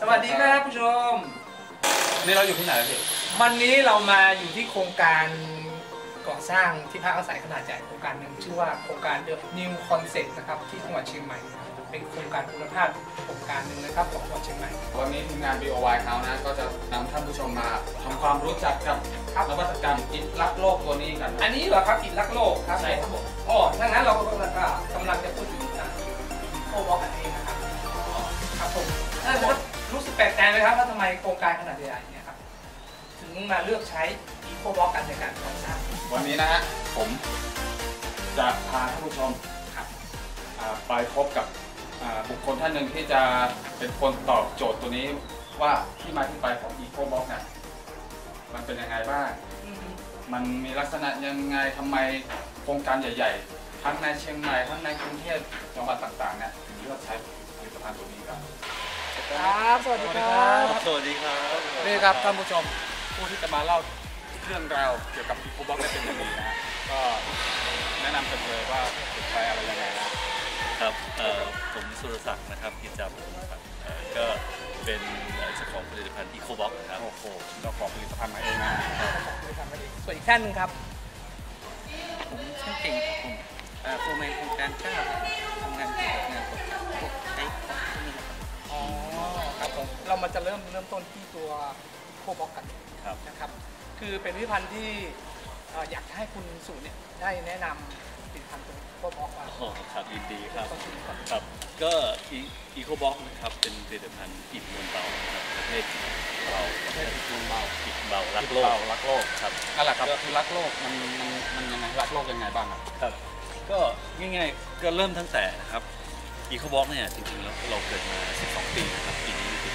วัสดีครับผู้ชมนี่เราอยู่ที่ไหนพี่วันนี้เรามาอยู่ที่โครงการก่อสร้างที่พักอาศัยขนาดใหญ่โครงการหนึ่งชื่อว่าโครงการ The New Concept นะครับที่จังหวัดเชียงใหม่เป็นโครงการคุณภาพโครงการหนึ่งนะครับของจังหวัดเชียงใหม่วันนี้ทีมงาน BOY เขานะก็จะนำท่านผู้ชมมาทำความรู้จักกับนวัตกรรมอิฐรักโลกตัวนี้กันอันนี้เหรอครับอิฐรักโลกครับใช่ครับผมอ๋อถ้างั้นเราก็กำลังจะพูดถึงโคบล็อกกันเองนะครับครับผมรู้สึกแปลกใจไหมครับว่าทำไมโครงการขนาดใหญ่เนี่ยครับถึงมาเลือกใช้อีโคบล็อกกันในการก่อสร้างวันนี้นะฮะผมจะพาท่านผู้ชมไปพบกับบุคคลท่านหนึ่งที่จะเป็นคนตอบโจทย์ตัวนี้ว่าที่มาที่ไปของ EcoBox เนี่ยมันเป็นยังไงบ้างมันมีลักษณะยังไงทำไมโครงการใหญ่ๆทั้งในเชียงใหม่ทั้งในกรุงเทพจังหวัดต่างๆเนี่ยถึงเลือกใช้ผลิตภัณฑ์ตัวนี้กันครับสวัสดีครับสวัสดีครับนี่ครับท่านผู้ชมผู้ที่จะมาเล่าเรื่องราวเกี่ยวกับ EcoBox ได้เป็นอย่างดีนะฮะก็แนะนำกันเลยว่าเป็นใครอะไรยังไงนะครับผมสุรศักดิ์นะครับกิจจาบุญครับก็เป็นเจ้าของผลิตภัณฑ์ EcoBox ครับโอ้โหเจ้าของผลิตภัณฑ์มาเองนะส่วนอีกท่านนึงครับผมช่างเก่งครับผมโฟร์แมนโครงการ9ทำงานเกี่ยวกับงานพวกใช้ของพวกนี้อ๋อครับผมเรามาจะเริ่มต้นที่ตัวโคบล็อกกันนะครับคือเป็นผลิตภัณฑ์ที่อยากให้คุณสุเนี่ยได้แนะนำผลิตภัณฑ์ตัวโคบล็อกมาครับยินดีครับครับก็EcoBox นะครับเป็นผลิตภัณฑ์อิฐมวลเบาครับประเภทเบาอิฐเบารักโลกครับนั่นแหละครับคือรักโลกมันยังไงรักโลกยังไงบ้างครับก็ง่ายๆก็เริ่มตั้งแต่นะครับ EcoBox เนี่ยจริงๆแล้วเราเกิดมา12ปีนะครับปีนี้คือ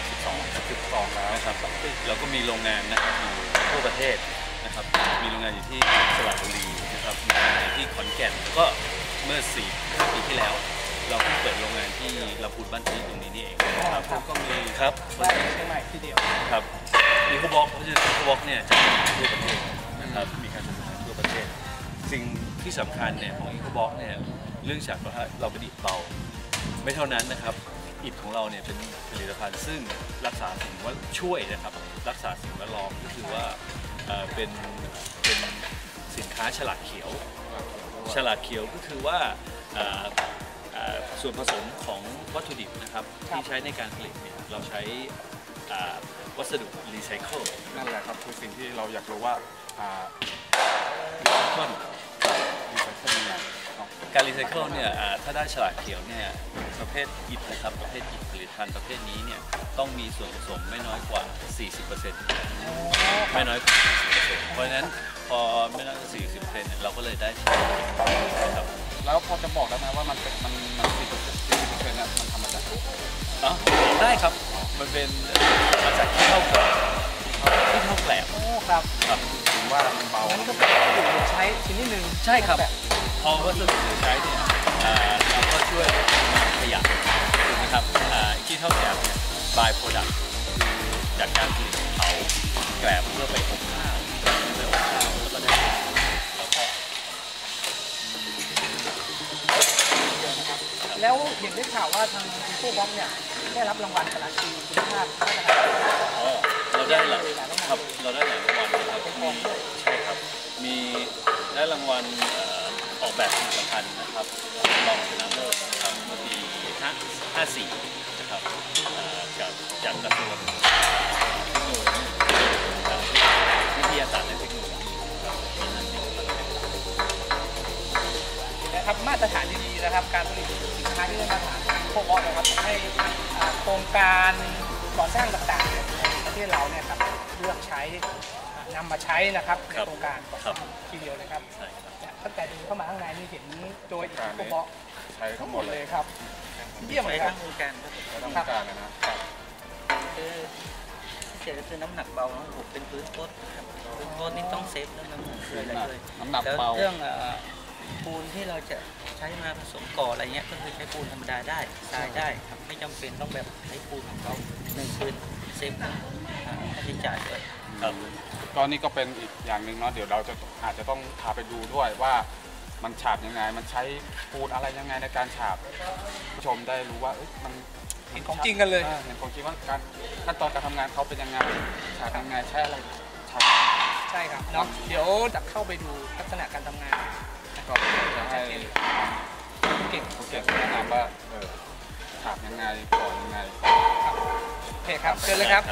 12แล้วนะครับแล้วก็มีโรงงานนะครับอยู่ทั่วประเทศนะครับมีโรงงานอยู่ที่สระบุรีนะครับมีโรงงานที่ขอนแก่นแล้วก็เมื่อ4 ปีที่แล้วเราเปิดโรงงานที่ลำพูนบ้านที่ตรงนี้นี่เองนะครับก็มีครับเชียงใหม่ที่เดียวครับEcoBoxเนี่ยจะมีทั่วประเทศนะครับมีการจำหน่ายทั่วประเทศสิ่งที่สำคัญเนี่ยของEcoBoxเนี่ยเรื่องจากว่าเราเป็นอิฐเบาไม่เท่านั้นนะครับอิฐของเราเนี่ยเป็นผลิตภัณฑ์ซึ่งรักษาสิ่งแวดล้อมช่วยนะครับรักษาสิ่งแวดล้อมก็คือว่าเป็นสินค้าฉลากเขียวก็คือว่าส่วนผสมของวัตถุดิบนะครับที่ใช้ในการผลิตเนี่ยเราใช้วัสดุรีไซเคิลนั่นแหละครับคือสิ่งที่เราอยากรู้ว่ารีไซเคิลยังไงการรีไซเคิลเนี่ยถ้าได้ฉลากเขียวเนี่ยประเภทอิฐนะครับประเภทอิฐผลิตภัณฑ์ประเภทนี้เนี่ยต้องมีส่วนผสมไม่น้อยกว่า 40% ไม่น้อยกว่า 40% เพราะฉะนั้นพอไม่น้อยกว่า 40% เราก็เลยได้ครับแล้วพอจะบอกได้ไหมว่ามัน 40%เนี่ยมันทำมาจากได้ครับมันเป็นมาจากที่เท่าแกลบโอ้ครับถึงว่ามันเบางั้นก็เป็นวัสดุใช้ชิ้นนิดนึงใช่ครับพอวัสดุใช้เนี่ยเราก็ช่วยขยะถูกไหมครับที่เท่าแกลบเนี่ยบายโปรดักต์คือจากการผลิตเผาแกลบเพื่อไปอบข้าวแล้วก็ได้แล้วเห็นได้ข่าวว่าทางโคบล็อกเนี่ยได้รับรางวัลการันตีคุณภาพมาตรฐานเราได้หลายรางวัลนะครับใช่ครับมีได้รางวัลออกแบบผลิตภัณฑ์นะครับรองชนะเลิศนะครับเมื่อปี54นะครับจากกระทรวงเทคโนโลยีวิทยาศาสตร์และเทคโนโลยีนะครับมาตรฐานดีๆนะครับการผลิตสินค้าที่ได้มาตรฐานโคบล็อกนะครับให้โครงการก่อสร้างต่างๆในประเทศเราเนี่ยครับเลือกใช้นำมาใช้นะครับในโครงการก่อสร้างทีเดียวนะครับตั้งแต่ดูเข้ามาข้างในนี่เห็นโดยโคบล็อกใช้ทั้งหมดเลยครับเยี่ยมเลยครับโครงการนะครับคือน้ำหนักเบาของผมเป็นพื้นโคตรนี่ต้องเซฟเรื่องน้ำหนักเลยน้ำหนักเบาเรื่องปูนที่เราจะใช้มาผสมก่ออะไรเงี้ยก็คือใช้ปูนธรรมดาได้ทรายได้ครับไม่จำเป็นต้องแบบใช้ปูนของเขา1 คืนเซฟค่าใช้จ่ายด้วยตอนนี้ก็เป็นอีกอย่างหนึ่งเนาะเดี๋ยวเราอาจจะต้องพาไปดูด้วยว่ามันฉาบยังไงมันใช้ปูนอะไรยังไงในการฉาบผู้ชมได้รู้ว่ามันห็นของจริงกันเลยเห็นของจริงว่าการขั้นตอนการทำงานเขาเป็นยังไงฉากยังไงใช้อะไรฉากใช่ครับเนาะเดี๋ยวจะเข้าไปดูลักษณะการทำงานก็จะให้เก่งผู้เก่งแนะนำว่าฉากยังไงก่อนยังไงโอเคครับเชิญเลยครับ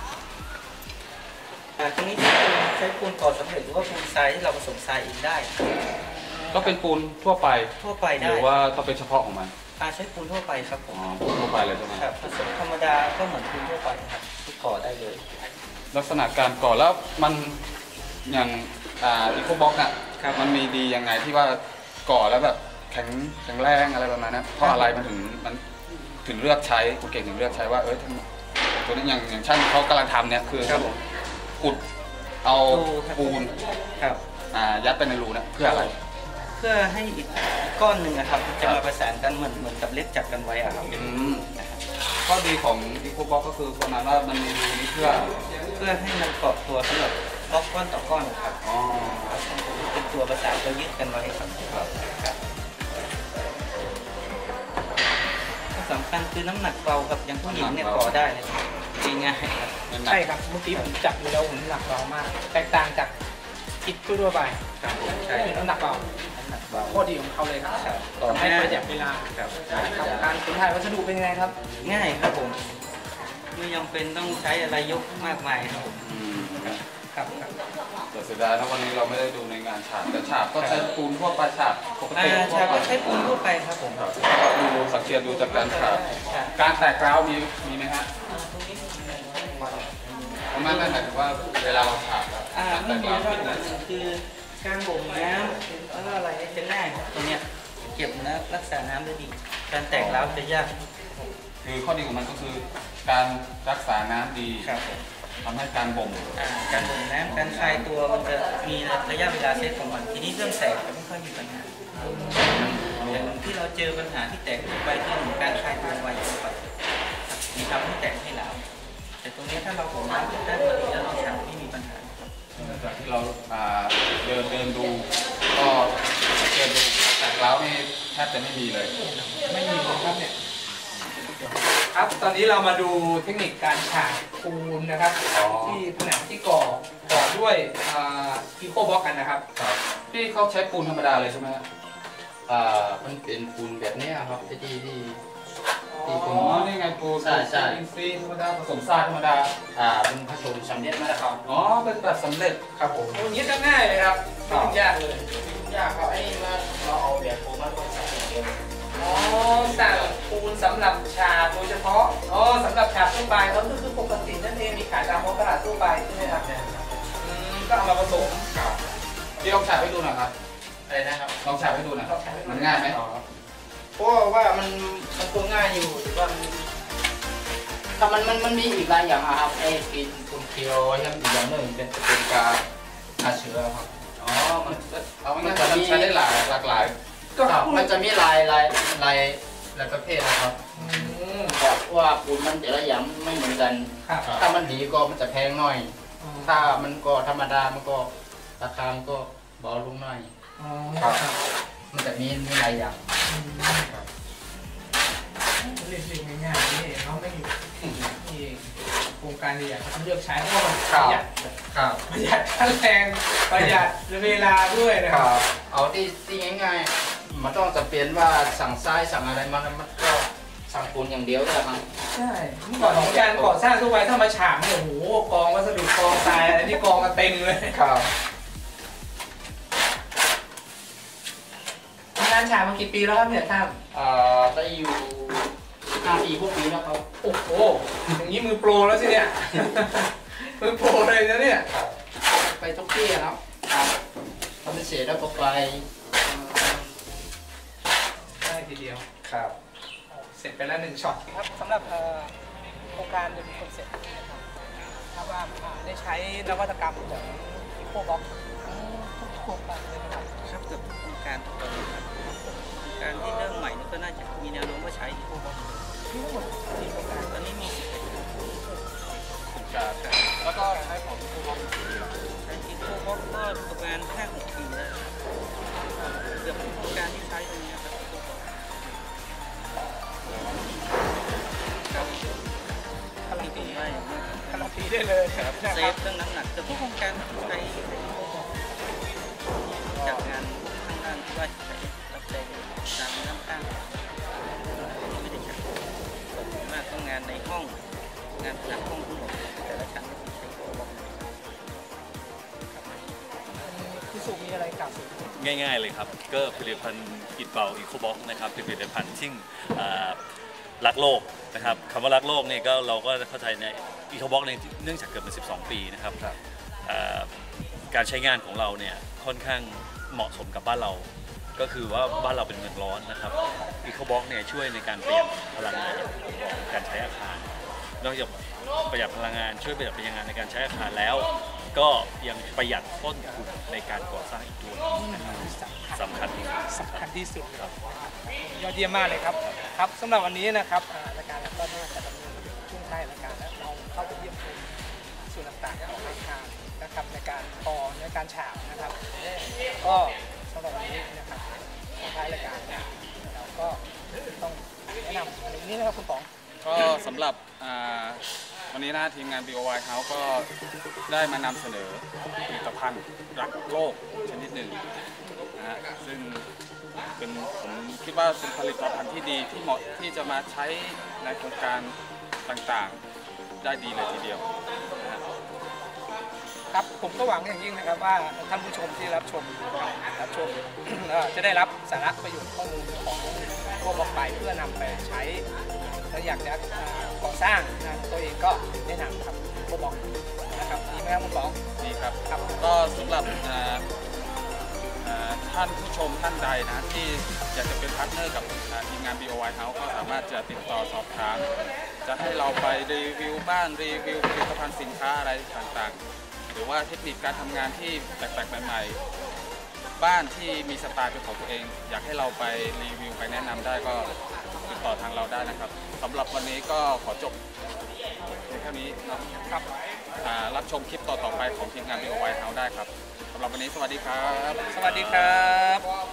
ตรงนี้ใช้ปูนก่อสำเร็จหรือว่าปูนทรายที่เราผสมทรายเองได้ก็เป็นปูนทั่วไปทั่วไปหได้รือว่าต้องเป็นเฉพาะของมันใช้ปูนทั่วไปครับผมปูนทั่วไปเลยใช่ไหมครับผสมธรรมดาก็เหมือนปูนทั่วไปครับที่ก่อได้เลยลักษณะการก่อแล้วมันอย่างอีโคบ็อกน่ะมันมีดียังไงที่ว่าก่อแล้วแบบแข็งแรงอะไรประมาณนั้นเพราะอะไรมันถึงเลือกใช้คุณเก่งถึงเลือกใช้ว่าตัวนี้อย่างช่างเขากำลังทำเนี่ยคือขุดเอาปูนครับยัดไปในรูนะเพื่ออะไรเพื่อให้อีกก้อนหนึ่งนะครับจะมาประสานกันเหมือนกับเล็กจับกันไว้อะครับข้อดีของอีโคบ็อกก็คือประมาณว่ามันมีรูนี้เพื่อให้มันเกาะตัวสำหรับบล็อกก้อนต่อก้อนครับอ๋อเป็นตัวประสานตัวยึดกันไว้ครับสำคัญคือน้ำหนักเบาครับอย่างผู้หญิงเนี่ยก่อได้เลยง่ายๆครับใช่ครับเมื่อกี้ผมจับดูแล้วผมหนักเบามากแตกต่างจากอิฐทั่วไปครับใช่เป็นน้ำหนักเบาน้ำหนักเบาข้อดีของเขาเลยครับครับต่อให้ประหยัดเวลาครับการขนถ่ายวัสดุเป็นยังไงครับง่ายครับผมไม่จำเป็นต้องใช้อะไรยกมากมายครับผมครับแต่เสียดายนะวันนี้เราไม่ได้ดูในงานฉากแต่ฉากก็ใช้ปูนทั่วไปฉากปกติชาก็ใช้ปูนทั่วไปครับผมครับดูสังเกตดูจากการฉากใช่การแตกร้าวมีไหมฮะไม่หมายถึงว่าเวลาเราฉากแล้วการแตไม่กมีร้าวก็คือการบ่มน้ำแล้วก็อะไรจะง่ายครับตรงเนี้ยเก็บน้ำรักษาน้ำได้ดี การแตกร้าวจะยากคือข้อดีของมันก็คือการรักษาน้ำดีครับผมทำให้การบ่มการบ่มน้ำการคลายตัวมันจะมีระยะเวลาเซตของมันทีนี้เรื่องแตกจะไม่ค่อยมีปัญหาอย่างที่เราเจอปัญหาที่แตกไปที่หนึ่งการคลายตัวไวเกินไปมีทำให้แตกให้ร้าวแต่ตรงนี้ถ้าเราบ่มน้ำได้พอดีแล้วเราฉาบไม่มีปัญหาจากที่เราเดินดูก็สังเกตดูแตกร้าวนี่แทบจะไม่มีเลยไม่มีเลยครับเนี่ยครับตอนนี้เรามาดูเทคนิคการฉาบปูนนะครับ ที่ผนังที่ก่อด้วยอีโคบ็อกกันนะครับพี่เขาใช้ปูนธรรมดาเลยใช่ไหมฮะมันเป็นปูนแบบเนี้ยครับที่อ๋อนี่ไงปูนใช่อินทรีย์ธรรมดาผสมทรายธรรมดาเป็นผสมสำเร็จมาแล้วครับอ๋อเป็นแบบสำเร็จครับผมอย่างนี้ก็ง่ายเลยครับไม่ยุ่งยากเลยยากครับไอ้นี่ว่าเราเอาแบบปูนมาผสมเองอ๋อสั่งปูนสำหรับฉาบโดยเฉพาะอ๋อสำหรับฉาบทั่วไปแล้วก็คือปกตินั่นเองมีขายตามท้องตลาดทั่วไปใช่ไหมครับก็เอามาผสมพี่ลองฉาบให้ดูหน่อยครับอะไรนะครับลองฉาบให้ดูหน่อยครับมันง่ายไหมเพราะว่ามันตัวง่ายอยู่แต่ว่าถ้ามันมีอีกหลายอย่างครับไอ้กินปูนเคียวยังอีกอย่างหนึ่งเป็นกาฆ่าเชื้อครับอ๋อมันเอาง่ายๆมันใช้ได้หลากหลายก็ครับพูดมันจะมีหลายประเภทนะครับแบบว่าปูนมันแต่ละอย่างไม่เหมือนกันครับถ้ามันดีก็มันจะแพงหน่อย ถ้ามันก็ธรรมดามันก็ราคามันก็เบาลงหน่อยอ๋อครับ มันจะมีหลายอย่างเรียกง่ายๆนี่เขาไม่อยู่นี่โครงการใหญ่เขาเลือกใช้เพราะว่ามันประหยัดครับประหยัดค่าแรงประหยัดเวลาด้วยนะคครัรับบเอาที่ง่ายๆมันต้องจะเปลี่ยนว่าสั่งทรายสั่งอะไรมันก็สั่งปูนอย่างเดียวเลยครับใช่เมื่อก่อนของการก่อสร้างทั่วไปถ้ามาฉาบเนี่ยโอ้โหกองวัสดุกองทรายอะไรนี่กองมาเต็มเลยครับงานฉาบมากี่ปีแล้วครับเนี่ยท่านได้อยู่5 ปี6 ปีแล้วครับโอ้โหอย่างนี้มือโปรแล้วสิเนี่ย มือโปรเลยนะเนี่ยไปทุกที่ครับทำเป็นเสร็จแล้วก็ไปได้ทีเดียวครับเสร็จไปแล้ว1ช็อตครับสำหรับโครงการจะมีคอนเซ็ปต์ถ้าว่าได้ใช้นวัตกรรมของอีโคบ็อกทุกโครงการเลยนะครับครับเกือบทุกโครงการทุกคนครับการที่เริ่มใหม่นี่ก็น่าจะมีแนวโน้มว่าใช้อีโคบ็อกทั้งหมดกี่โครงการตอนนี้มีแล้วก็ใช้ของอีโคบ็อกใช้อีโคบ็อกก็ประมาณ5-6 ปีแล้วเกือบทุกโครงการที่ใช้ตรงนี้ครับกครับเซฟเรื่องน้ำหนักแต่พวกโครงการใช้จัดงานทางด้านที่ว่าใช้รับแรงตามน้ำอ้างไม่ได้จัดส่วนมากต้องงานในห้องงานผนังห้องทั้งหมดแต่ละชั้นก็ใช้โคบ็อกคุณสุมีอะไรกล่าวถึงง่ายๆเลยครับก็ผลิตภัณฑ์อิฐเบาอีโคบ็อกนะครับเป็นผลิตภัณฑ์ที่รักโลกนะครับคำว่ารักโลกเนี่ยก็เราก็เข้าใจในอีโคบ็อกเนี่ยเนื่องจากเกิดมา12 ปีนะครับการใช้งานของเราเนี่ยค่อนข้างเหมาะสมกับบ้านเราก็คือว่าบ้านเราเป็นเมืองร้อนนะครับอีโคบ็อกเนี่ยช่วยในการประหยัดพลังงานการใช้อาคารนอกจากประหยัดพลังงานช่วยประหยัดพลังงานในการใช้อาคารแล้วก็ยังประหยัดต้นทุนในการก่อสร้างอีกด้วยสำคัญที่สุดครับยอดเยี่ยมมากเลยครับครับสำหรับวันนี้นะครับรายการเราก็น่าจะดำเนินช่วงท้ายรายการแล้วเราเข้าไปเยี่ยมชมส่วนต่างๆของอาคารนะครับในการพอในการฉาบนะครับก็สำหรับวันนี้นะครับช่วงท้ายรายการเราก็ต้องแนะนำอะไรนี้นะครับคุณป๋องก็สำหรับวันนี้นะทีมงาน BOY House ก็ได้มานำเสนอผลิตภัณฑ์รักโลกชนิดหนึ่งนะฮะซึ่งผมคิดว่าเป็นผลิตภัณฑ์ที่ดีที่เหมาะที่จะมาใช้ในโครงการต่างๆได้ดีเลยทีเดียวนะฮะครับผมก็หวังอย่างยิ่งนะครับว่าท่านผู้ชมที่รับชม จะได้รับสาระประโยชน์ข้อมูลของพวกบอกไปเพื่อนำไปใช้ถ้าอยากจะก่อสร้างงานตัวเองก็แนะนำครับพวกบอกนะครับดีไหมครับคุณป๋องดีครับครับก็สำหรับท่านผู้ชมท่านใดนะที่อยากจะเป็นพาร์ทเนอร์กับทีมงาน BOY House ก็สามารถจะติดต่อสอบถามจะให้เราไปรีวิวบ้านรีวิวผลิตภัณฑ์สินค้าอะไรต่างๆหรือว่าเทคนิคการทำงานที่แปลกๆใหม่ๆบ้านที่มีสไตล์เป็นของตัวเอง อยากให้เราไปรีวิวไปแนะนำได้ก็ติดต่อทางเราได้นะครับสำหรับวันนี้ก็ขอจบเพียงเท่านี้นะครับรับชมคลิปต่อๆไปของทีมงาน BOY House ได้ครับสำหรับวันนี้สวัสดีครับสวัสดีครับ